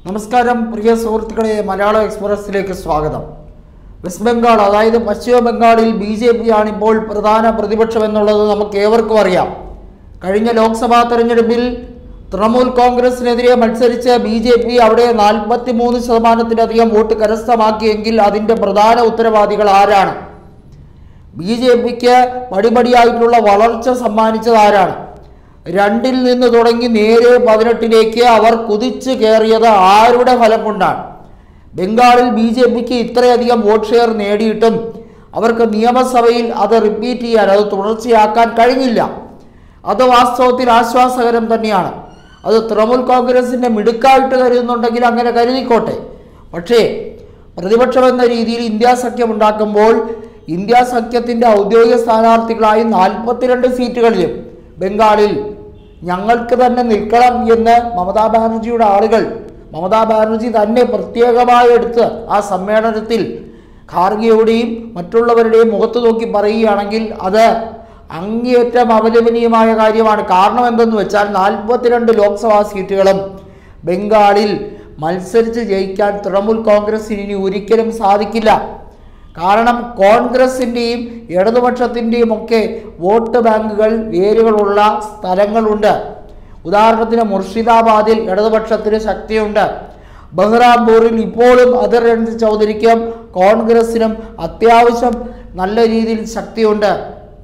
നമസ്കാരം പ്രിയ സുഹൃത്തുക്കളെ, മലയാള എക്സ്പ്രസിലേക്ക് സ്വാഗതം. വെസ്റ്റ് ബംഗാൾ, അതായത് പശ്ചിമ ബംഗാളിൽ BJP ആണിപ്പോൾ പ്രധാന പ്രതിപക്ഷം എന്നുള്ളത് നമുക്ക് ഏവർക്കും അറിയാം. കഴിഞ്ഞ ലോക്സഭാ തെരഞ്ഞെടുപ്പിൽ തൃണമൂൽ കോൺഗ്രസിനെതിരെ മത്സരിച്ച BJP അവിടെ 43% വോട്ട് കരസ്ഥമാക്കിയെങ്കിൽ അതിൻ്റെ പ്രധാന ഉത്തരവാദികൾ ആരാണ്? BJPക്ക് പടിപടിയായിട്ടുള്ള വളർച്ച സമ്മാനിച്ചത് ആരാണ്? 2-ൽ നിന്ന് തുടങ്ങി നേരെ 18-ലേക്ക് അവർ കുതിച്ചു കയറിയത് ആരുടെ ഫലം കൊണ്ടാണ്? ബംഗാളിൽ BJPക്ക് ഇത്രയധികം വോട്ട് ഷെയർ നേടിയിട്ടും അവർക്ക് നിയമസഭയിൽ അത് റിപ്പീറ്റ് ചെയ്യാൻ, അത് തുടർച്ചയാക്കാൻ കഴിഞ്ഞില്ല. അത് വാസ്തവത്തിൽ ആശ്വാസകരം തന്നെയാണ്. അത് തൃണമൂൽ കോൺഗ്രസിൻ്റെ മിടുക്കായിട്ട് കരുതുന്നുണ്ടെങ്കിൽ അങ്ങനെ കരുതിക്കോട്ടെ. പക്ഷേ പ്രതിപക്ഷം എന്ന രീതിയിൽ ഇന്ത്യ സഖ്യം ഉണ്ടാക്കുമ്പോൾ ഇന്ത്യ സഖ്യത്തിൻ്റെ ഔദ്യോഗിക സ്ഥാനാർത്ഥികളായി 42 സീറ്റുകളിലും ബംഗാളിൽ ഞങ്ങൾക്ക് തന്നെ നിൽക്കണം എന്ന് മമതാ ബാനർജിയുടെ ആളുകൾ, മമതാ ബാനർജി തന്നെ പ്രത്യേകമായി എടുത്ത് ആ സമ്മേളനത്തിൽ ഖാർഗെയുടെയും മറ്റുള്ളവരുടെയും മുഖത്ത് നോക്കി പറയുകയാണെങ്കിൽ അത് അങ്ങേയറ്റം അപലപനീയമായ കാര്യമാണ്. കാരണം എന്തെന്ന് വെച്ചാൽ 42 ലോക്സഭാ സീറ്റുകളും ബംഗാളിൽ മത്സരിച്ച് ജയിക്കാൻ തൃണമൂൽ കോൺഗ്രസിന് ഇനി ഒരിക്കലും സാധിക്കില്ല. കാരണം കോൺഗ്രസിൻ്റെയും ഇടതുപക്ഷത്തിൻ്റെയും ഒക്കെ വോട്ട് ബാങ്കുകൾ, വേരുകളുള്ള സ്ഥലങ്ങളുണ്ട്. ഉദാഹരണത്തിന് മുർഷിദാബാദിൽ ഇടതുപക്ഷത്തിന് ശക്തിയുണ്ട്. ബഹ്റാംപൂരിൽ ഇപ്പോഴും അധിർ രഞ്ജിത് ചൗധരിക്കും കോൺഗ്രസിനും അത്യാവശ്യം നല്ല രീതിയിൽ ശക്തിയുണ്ട്.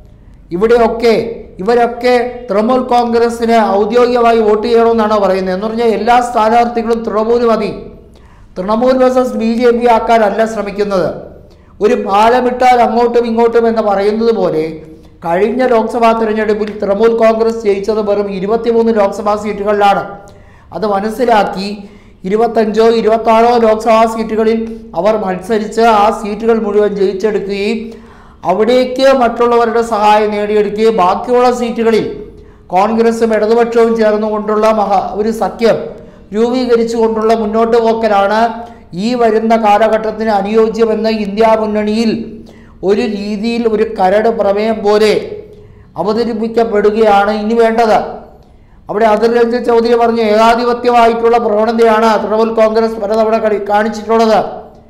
ഇവരൊക്കെ തൃണമൂൽ കോൺഗ്രസിന് ഔദ്യോഗികമായി വോട്ട് ചെയ്യണമെന്നാണ് പറയുന്നത്. എന്ന് പറഞ്ഞാൽ എല്ലാ സ്ഥാനാർത്ഥികളും തൃണമൂൽ മതി. തൃണമൂൽ വേഴ്സസ് BJP ആക്കാനല്ല ശ്രമിക്കുന്നത്. ഒരു പാലമിട്ടാൽ അങ്ങോട്ടും ഇങ്ങോട്ടും എന്ന് പറയുന്നത് പോലെ കഴിഞ്ഞ ലോക്സഭാ തിരഞ്ഞെടുപ്പിൽ തൃണമൂൽ കോൺഗ്രസ് ജയിച്ചത് വെറും 23 ലോക്സഭാ സീറ്റുകളിലാണ്. അത് മനസ്സിലാക്കി 25 26 ലോക്സഭാ സീറ്റുകളിൽ അവർ മത്സരിച്ച് ആ സീറ്റുകൾ മുഴുവൻ ജയിച്ചെടുക്കുകയും അവിടേക്ക് മറ്റുള്ളവരുടെ സഹായം നേടിയെടുക്കുകയും ബാക്കിയുള്ള സീറ്റുകളിൽ കോൺഗ്രസും ഇടതുപക്ഷവും ചേർന്നുകൊണ്ടുള്ള ഒരു സഖ്യം രൂപീകരിച്ചുകൊണ്ടുള്ള മുന്നോട്ട് പോക്കലാണ് ഈ വരുന്ന കാലഘട്ടത്തിന് അനുയോജ്യമെന്ന് ഇന്ത്യ മുന്നണിയിൽ ഒരു രീതിയിൽ ഒരു കരട് പ്രമേയം പോലെ അവതരിപ്പിക്കപ്പെടുകയാണ് ഇനി വേണ്ടത്. അവിടെ അധിർ രഞ്ജിത് ചൗധരി പറഞ്ഞു, ഏകാധിപത്യമായിട്ടുള്ള പ്രവണതയാണ് തൃണമൂൽ കോൺഗ്രസ് പലതവണ കാണിച്ചിട്ടുള്ളത്.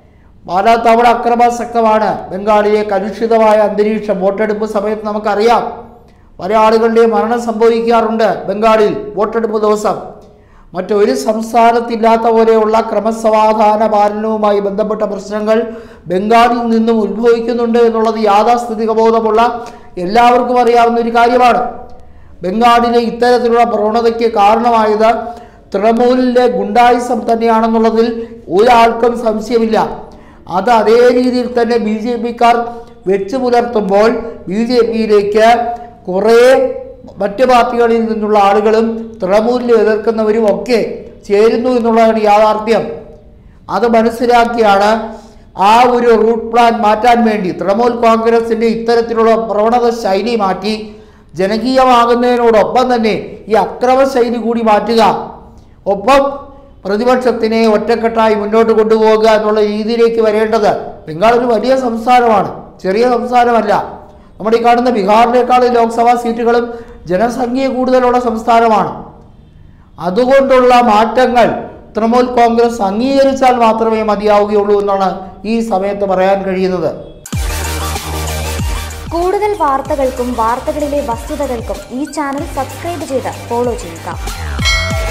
പലതവണ അക്രമാസക്തമാണ് ബംഗാളിലെ കലുഷിതമായ അന്തരീക്ഷം. വോട്ടെടുപ്പ് സമയത്ത് നമുക്കറിയാം പല ആളുകളുടെയും മരണം സംഭവിക്കാറുണ്ട് ബംഗാളിൽ വോട്ടെടുപ്പ് ദിവസം. മറ്റൊരു സംസ്ഥാനത്തില്ലാത്ത പോലെയുള്ള ക്രമസമാധാന പാലനവുമായി ബന്ധപ്പെട്ട പ്രശ്നങ്ങൾ ബംഗാളിൽ നിന്നും ഉത്ഭവിക്കുന്നുണ്ട് എന്നുള്ളത് യാഥാസ്ഥിതിക ബോധമുള്ള എല്ലാവർക്കും അറിയാവുന്ന ഒരു കാര്യമാണ്. ബംഗാളിലെ ഇത്തരത്തിലുള്ള പ്രവണതയ്ക്ക് കാരണമായത് തൃണമൂലിലെ ഗുണ്ടായിസം തന്നെയാണെന്നുള്ളതിൽ ഒരാൾക്കും സംശയമില്ല. അത് അതേ രീതിയിൽ തന്നെ BJPക്കാർ വെച്ചു പുലർത്തുമ്പോൾ BJPയിലേക്ക് കുറേ മറ്റ് പാർട്ടികളിൽ നിന്നുള്ള ആളുകളും തൃണമൂലിനെ എതിർക്കുന്നവരും ഒക്കെ ചേരുന്നു എന്നുള്ളതാണ് യാഥാർത്ഥ്യം. അത് മനസ്സിലാക്കിയാണ് ആ ഒരു റൂട്ട് പ്ലാൻ മാറ്റാൻ വേണ്ടി തൃണമൂൽ കോൺഗ്രസിൻ്റെ ഇത്തരത്തിലുള്ള പ്രവണത ശൈലി മാറ്റി ജനകീയമാകുന്നതിനോടൊപ്പം തന്നെ ഈ അക്രമ ശൈലി കൂടി മാറ്റുക, ഒപ്പം പ്രതിപക്ഷത്തിനെ ഒറ്റക്കെട്ടായി മുന്നോട്ട് കൊണ്ടുപോകുക എന്നുള്ള രീതിയിലേക്ക് വരേണ്ടത്. ബംഗാൾ ഒരു വലിയ സംസ്ഥാനമാണ്, ചെറിയ സംസ്ഥാനമല്ല. നമ്മുടെ ഈ കാണുന്ന ബീഹാറിനേക്കാളും ലോക്സഭാ സീറ്റുകളും ജനസംഖ്യ കൂടുതലുള്ള സംസ്ഥാനമാണ്. അതുകൊണ്ടുള്ള മാറ്റങ്ങൾ തൃണമൂൽ കോൺഗ്രസ് അംഗീകരിച്ചാൽ മാത്രമേ മതിയാവുകയുള്ളൂ എന്നാണ് ഈ സമയത്ത് പറയാൻ കഴിയുന്നത്. കൂടുതൽ വാർത്തകൾക്കും വാർത്തകളിലെ വസ്തുതകൾക്കും ഈ ചാനൽ സബ്സ്ക്രൈബ് ചെയ്ത് ഫോളോ ചെയ്യുക.